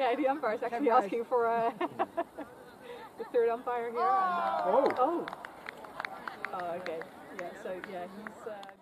Okay, the umpire is actually asking for the third umpire here. And, oh, okay. Yeah, so yeah, he's...